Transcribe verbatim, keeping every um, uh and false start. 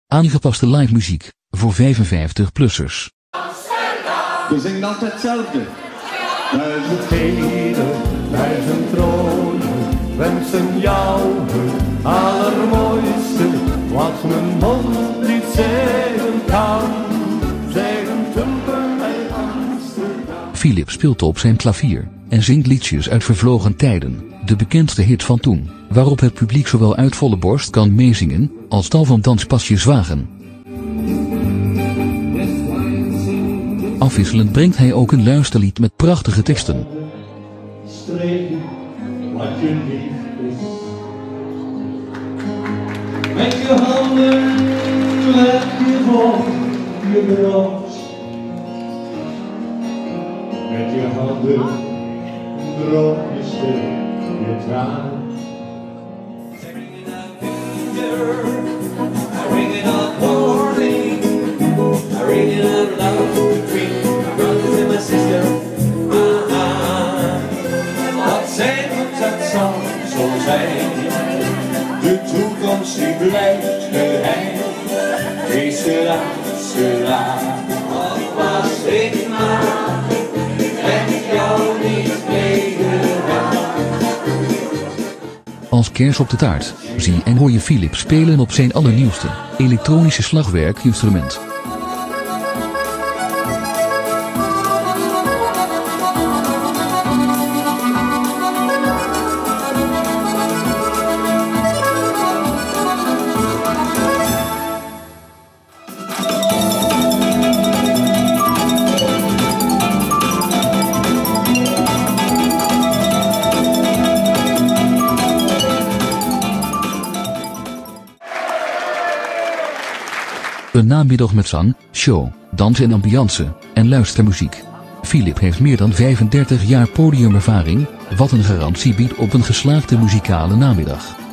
Aangepaste live muziek voor vijfenvijftig-plussers. We zingen altijd hetzelfde. Duizend steden, duizend tronen, wensen jou het allermooiste. Wat mijn mond niet zeggen kan, zeggen tumpen bij Amsterdam. Philip speelt op zijn klavier en zingt liedjes uit vervlogen tijden, de bekendste hit van toen, waarop het publiek zowel uit volle borst kan meezingen, als tal van danspasjes wagen. Afwisselend brengt hij ook een luisterlied met prachtige teksten. Streken wat je lief is. Met je handen leg je voor je borst. Met je handen droog je stil je traan. I ring it up morning, I ring it up loud between my brothers and my sister. Ah, wat zijn we dat zal zo zijn? De toekomst die blijft geheim. Wees sera, sera, wat was ik maar? Heb jou niet meegedaan. Als kers op de taart zie en hoor je Philip spelen op zijn allernieuwste elektronische slagwerkinstrument. Een namiddag met zang, show, dans en ambiance, en luistermuziek. Philip heeft meer dan vijfendertig jaar podiumervaring, wat een garantie biedt op een geslaagde muzikale namiddag.